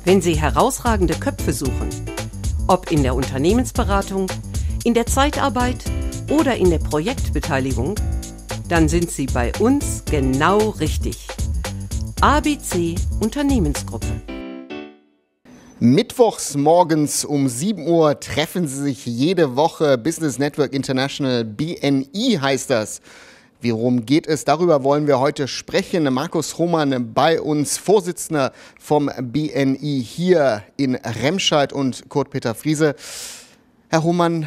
Wenn Sie herausragende Köpfe suchen, ob in der Unternehmensberatung, in der Zeitarbeit oder in der Projektbeteiligung, dann sind Sie bei uns genau richtig. ABC Unternehmensgruppe. Mittwochs morgens um 7 Uhr treffen sie sich jede Woche. Business Network International, BNI heißt das. Worum geht es? Darüber wollen wir heute sprechen. Markus Hohmann bei uns, Vorsitzender vom BNI hier in Remscheid, und Kurt-Peter Friese. Herr Hohmann,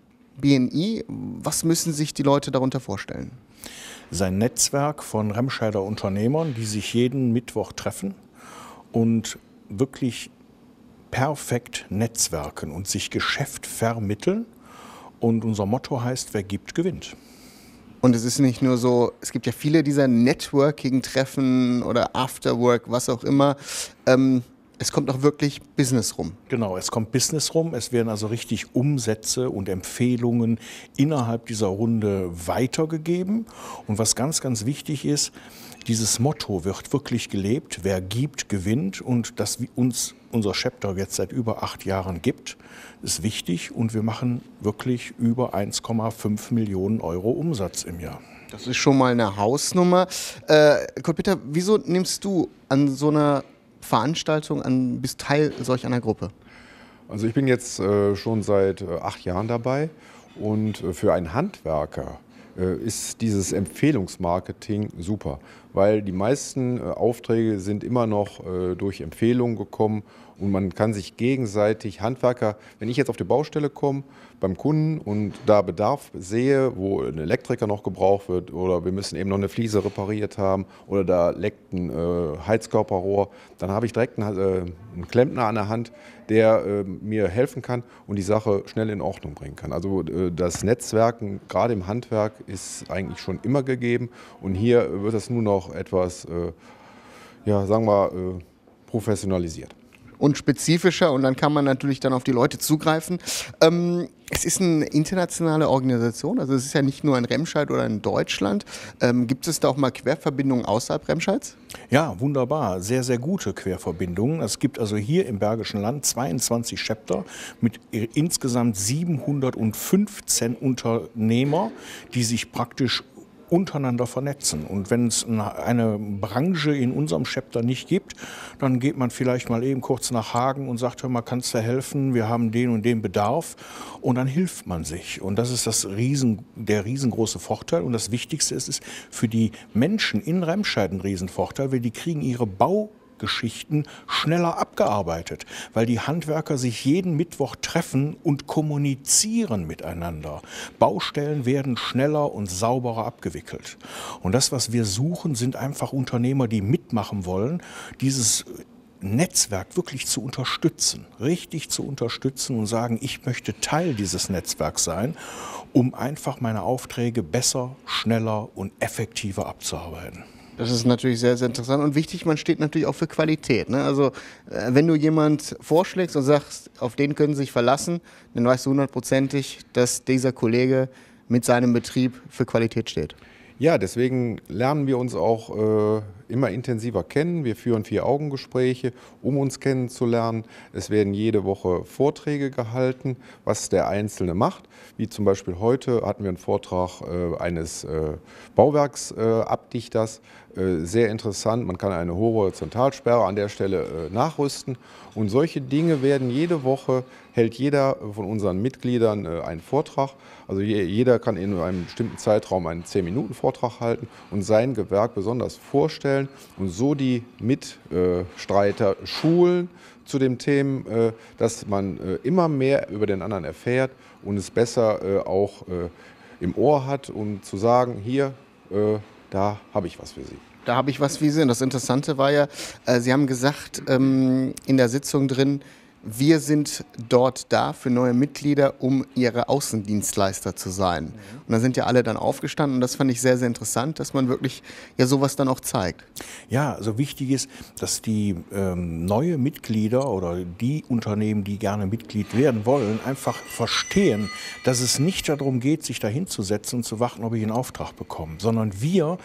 BNI, was müssen sich die Leute darunter vorstellen? Sein Netzwerk von Remscheider Unternehmern, die sich jeden Mittwoch treffen und wirklich perfekt netzwerken und sich Geschäft vermitteln. Und unser Motto heißt, wer gibt, gewinnt. Und es ist nicht nur so, es gibt ja viele dieser Networking-Treffen oder Afterwork, was auch immer. Es kommt auch wirklich Business rum. Genau, es kommt Business rum. Es werden also richtig Umsätze und Empfehlungen innerhalb dieser Runde weitergegeben. Und was ganz, ganz wichtig ist, dieses Motto wird wirklich gelebt. Wer gibt, gewinnt. Und dass uns unser Chapter jetzt seit über 8 Jahren gibt, ist wichtig. Und wir machen wirklich über 1,5 Millionen Euro Umsatz im Jahr. Das ist schon mal eine Hausnummer. Kurt-Peter, wieso nimmst du an so einer Veranstaltung an, bist Teil solch einer Gruppe? Also ich bin jetzt schon seit 8 Jahren dabei, und für einen Handwerker ist dieses Empfehlungsmarketing super, weil die meisten Aufträge sind immer noch durch Empfehlungen gekommen, und man kann sich gegenseitig, Handwerker, wenn ich jetzt auf die Baustelle komme beim Kunden und da Bedarf sehe, wo ein Elektriker noch gebraucht wird, oder wir müssen eben noch eine Fliese repariert haben oder da leckt ein Heizkörperrohr, dann habe ich direkt einen Klempner an der Hand, der mir helfen kann und die Sache schnell in Ordnung bringen kann. Also das Netzwerken, gerade im Handwerk, ist eigentlich schon immer gegeben, und hier wird das nur noch etwas, sagen wir, professionalisiert. Und spezifischer, und dann kann man natürlich dann auf die Leute zugreifen. Es ist eine internationale Organisation, also es ist ja nicht nur in Remscheid oder in Deutschland. Gibt es da auch mal Querverbindungen außerhalb Remscheids? Ja, wunderbar. Sehr, sehr gute Querverbindungen. Es gibt also hier im Bergischen Land 22 Chapter mit insgesamt 715 Unternehmer, die sich praktisch untereinander vernetzen. Und wenn es eine Branche in unserem Chapter nicht gibt, dann geht man vielleicht mal eben kurz nach Hagen und sagt, hör mal, kannst du helfen? Wir haben den und den Bedarf. Und dann hilft man sich. Und das ist der riesengroße Vorteil. Und das Wichtigste ist für die Menschen in Remscheid ein Riesenvorteil, weil die kriegen ihre Baugeschichten schneller abgearbeitet, weil die Handwerker sich jeden Mittwoch treffen und kommunizieren miteinander. Baustellen werden schneller und sauberer abgewickelt. Und das, was wir suchen, sind einfach Unternehmer, die mitmachen wollen, dieses Netzwerk wirklich zu unterstützen, richtig zu unterstützen und sagen, ich möchte Teil dieses Netzwerks sein, um einfach meine Aufträge besser, schneller und effektiver abzuarbeiten. Das ist natürlich sehr, sehr interessant und wichtig. Man steht natürlich auch für Qualität, ne? Also wenn du jemand vorschlägst und sagst, auf den können Sie sich verlassen, dann weißt du 100%ig, dass dieser Kollege mit seinem Betrieb für Qualität steht. Ja, deswegen lernen wir uns auch immer intensiver kennen. Wir führen 4-Augen-Gespräche, um uns kennenzulernen. Es werden jede Woche Vorträge gehalten, was der Einzelne macht. Wie zum Beispiel heute hatten wir einen Vortrag eines Bauwerksabdichters. Sehr interessant, man kann eine hohe Horizontalsperre an der Stelle nachrüsten. Und solche Dinge werden jede Woche, hält jeder von unseren Mitgliedern einen Vortrag. Also jeder kann in einem bestimmten Zeitraum einen 10-Minuten-Vortrag halten und sein Gewerk besonders vorstellen und so die Mitstreiter schulen zu den Themen, dass man immer mehr über den anderen erfährt und es besser auch im Ohr hat, um zu sagen, hier, da habe ich was für Sie. Da habe ich was für Sie. Und das Interessante war ja, Sie haben gesagt in der Sitzung drin, wir sind dort da für neue Mitglieder, um ihre Außendienstleister zu sein. Und da sind ja alle dann aufgestanden und das fand ich sehr, sehr interessant, dass man wirklich ja sowas dann auch zeigt. Ja, also wichtig ist, dass die neue Mitglieder oder die Unternehmen, die gerne Mitglied werden wollen, einfach verstehen, dass es nicht darum geht, sich da hinzusetzen und zu warten, ob ich einen Auftrag bekomme, sondern wir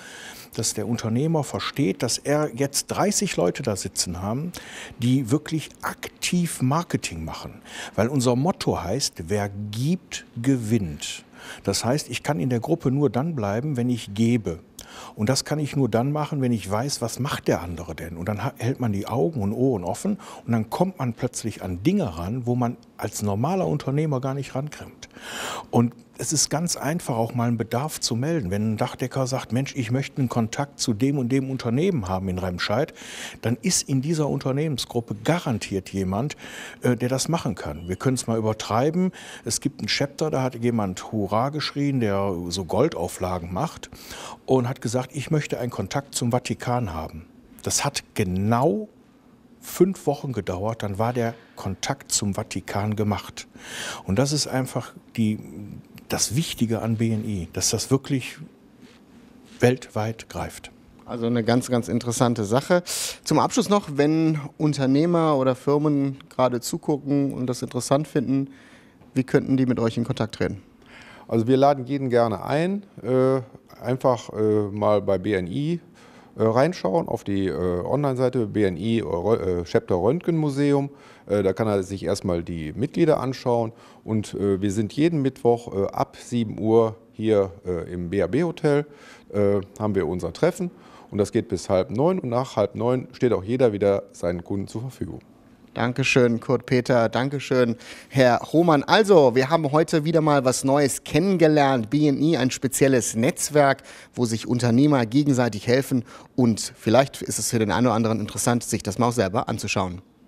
dass der Unternehmer versteht, dass er jetzt 30 Leute da sitzen haben, die wirklich aktiv Marketing machen. Weil unser Motto heißt, wer gibt, gewinnt. Das heißt, ich kann in der Gruppe nur dann bleiben, wenn ich gebe. Und das kann ich nur dann machen, wenn ich weiß, was macht der andere denn. Und dann hält man die Augen und Ohren offen und dann kommt man plötzlich an Dinge ran, wo man als normaler Unternehmer gar nicht rankommt. Und es ist ganz einfach, auch mal einen Bedarf zu melden. Wenn ein Dachdecker sagt, Mensch, ich möchte einen Kontakt zu dem und dem Unternehmen haben in Remscheid, dann ist in dieser Unternehmensgruppe garantiert jemand, der das machen kann. Wir können es mal übertreiben. Es gibt ein Chapter, da hat jemand Hurra geschrien, der so Goldauflagen macht und hat gesagt, ich möchte einen Kontakt zum Vatikan haben. Das hat genau 5 Wochen gedauert, dann war der Kontakt zum Vatikan gemacht. Und das ist einfach das Wichtige an BNI, dass das wirklich weltweit greift. Also eine ganz, ganz interessante Sache. Zum Abschluss noch, wenn Unternehmer oder Firmen gerade zugucken und das interessant finden, wie könnten die mit euch in Kontakt treten? Also wir laden jeden gerne ein, einfach mal bei BNI reinschauen auf die Online-Seite BNI Chapter Röntgen Museum. Da kann er sich erstmal die Mitglieder anschauen und wir sind jeden Mittwoch ab 7 Uhr hier im BAB Hotel, haben wir unser Treffen und das geht bis 8:30 und nach 8:30 steht auch jeder wieder seinen Kunden zur Verfügung. Dankeschön, Kurt Peter. Dankeschön, Herr Hohmann. Also, wir haben heute wieder mal was Neues kennengelernt. BNI, ein spezielles Netzwerk, wo sich Unternehmer gegenseitig helfen. Und vielleicht ist es für den einen oder anderen interessant, sich das mal auch selber anzuschauen.